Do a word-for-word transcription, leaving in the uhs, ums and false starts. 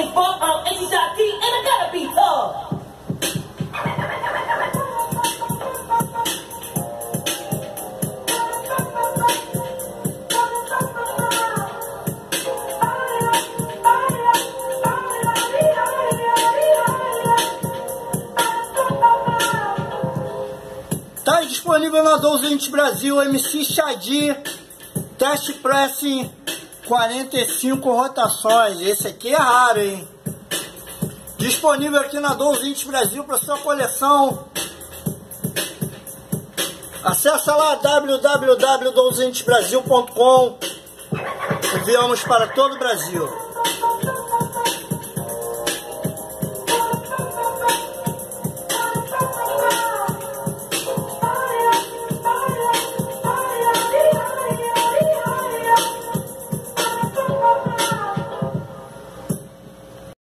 came from, I'm H I T, and I gotta be tough. Tá disponível na doze Brasil, M C Xadi, test pressing, quarenta e cinco rotações. Esse aqui é raro, hein? Disponível aqui na doze Brasil para sua coleção. Acesse lá w w w ponto doze brasil ponto com. Enviamos para todo o Brasil.